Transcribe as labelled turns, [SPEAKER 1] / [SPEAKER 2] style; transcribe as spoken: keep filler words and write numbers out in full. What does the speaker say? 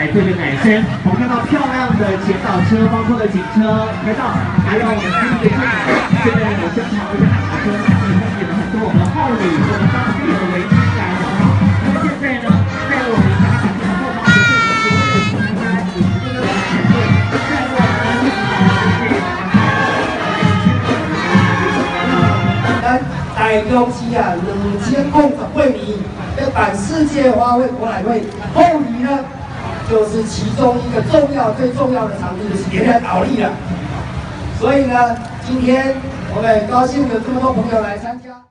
[SPEAKER 1] 这边改善。我们看到漂亮的前导车，包括了警车、开道，还有我们自己的这边有生产一个大车，里面有很多我们的后礼，我们当地的维基来的哈。那么现在呢，在我们打卡的后方的这个所有的参加组织的团队，在我们谢谢大家。
[SPEAKER 2] 大公司啊，两千五十八年要办世界花卉博览会，后里呢就是其中一个重要、最重要的场地，就是连来倒立了。所以呢，今天我们很高兴有这么多朋友来参加。